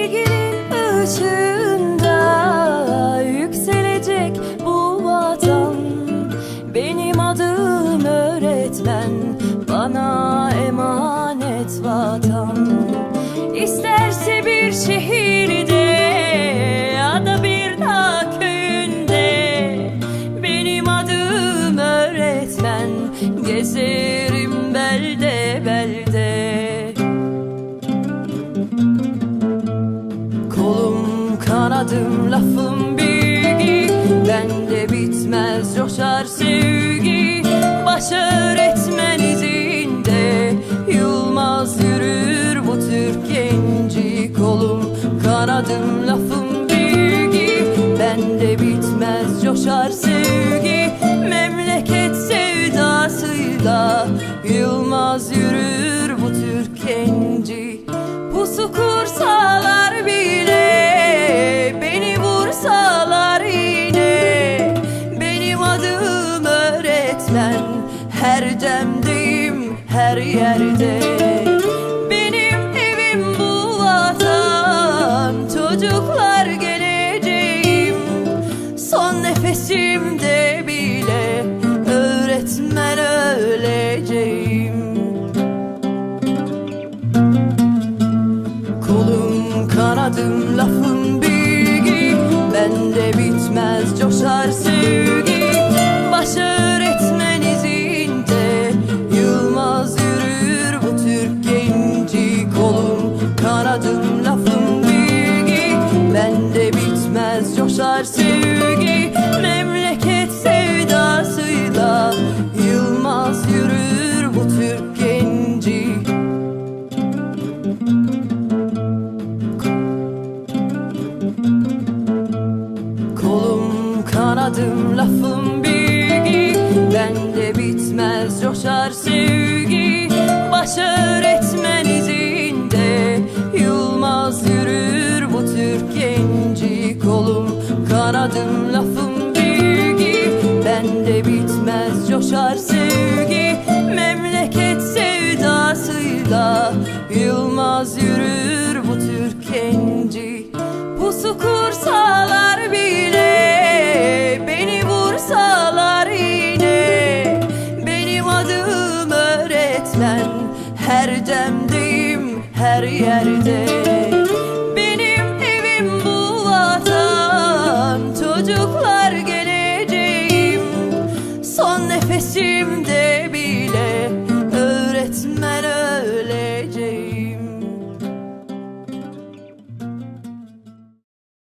sevginin ışığında yükselecek bu vatan. Benim adım öğretmen, bana emanet vatan. İsterse bir şehirde ya da bir dağ köyünde, benim adım öğretmen, gezerim belde belde. Kolum kanadım lafım bilgi, bende bitmez coşar sevgi. Baş öğretmen izinde yılmaz yürür bu Türk genci. Kolum kanadım lafım bilgi, bende bitmez coşar sevgi. Memleket sevdasıyla yılmaz yürür bu Türk genci. Pusu kursalar bile, beni vursalar yine, benim adım öğretmen, her demdeyim her yerde. Benim evim bu vatan, çocuklar geleceğim. Son nefesimde bile öğretmen öleceğim. Kolum kanadım lafım bilgi, bende bitmez coşar sevgi. Baş öğretmen izinde yılmaz yürür bu Türk genci. Kolum kanadım lafım bilgi, bende bitmez coşar sevgi. Memleket sevdasıyla yılmaz yürür bu Türk genci. Kolum kanadım lafım bilgi, bende bitmez coşar sevgi. Baş öğretmen izinde yılmaz yürür bu Türk genci. Kolum kanadım lafım bilgi, bende bitmez coşar sevgi. Memleket sevdasıyla yılmaz yürür bu Türk genci. Pusu kursalar bile, beni vursalar yine, benim adım öğretmen, her demdeyim her yerde. Benim evim bu vatan, çocuklar